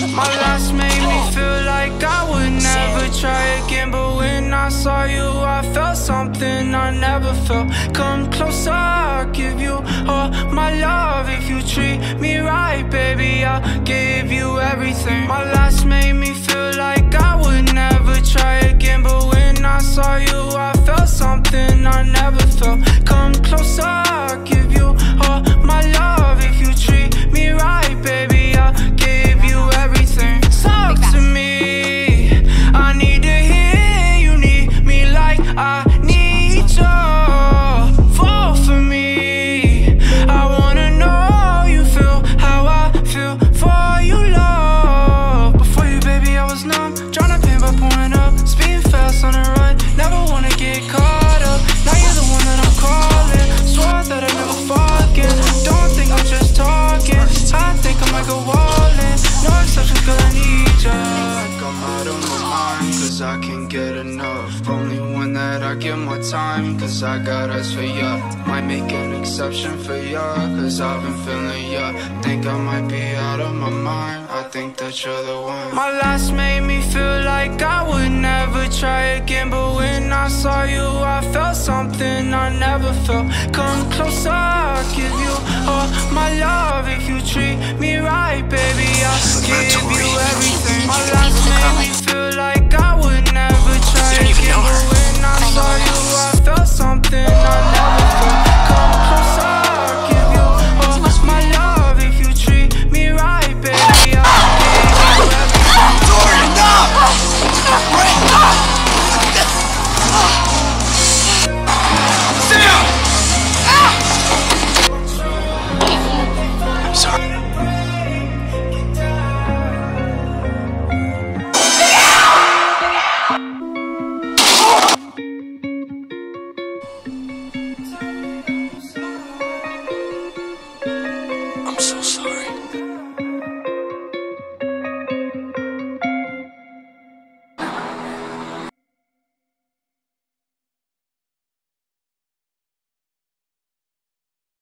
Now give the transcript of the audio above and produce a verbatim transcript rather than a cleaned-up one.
My last made me feel like I would never try again, but when I saw you I felt something I never felt. Come closer, I'll give you all my love. If you treat me right, baby, I'll give you everything. My last made me feel like I would never try again, but when I saw you I felt something I never felt. Come closer, I'll give you all my love. If you treat me right, baby, I'll give you everything. Talk to me, I need to hear you need me like I need you. Fall for me, I wanna know you feel how I feel for you, love. Before you, baby, I was numb, tryna pain by pouring up, speeding fast on the run, never wanna get caught up. Now you're the one that I'm calling, swore that I'd never forget. Don't think I'm just talking, I think I might go all in. No exceptions, girl, I need ya. Like I'm out of my mind, cause I can't get enough. Only one that I give my time, cause I got eyes for ya. Might make an exception for ya, cause I've been feeling ya. Think I might be out of my mind, I think that you're the one. My last made me feel like I would never try again, but when I saw you I felt something I never felt. Come closer, I'll give you all my love. If you treat me right, baby, I'll give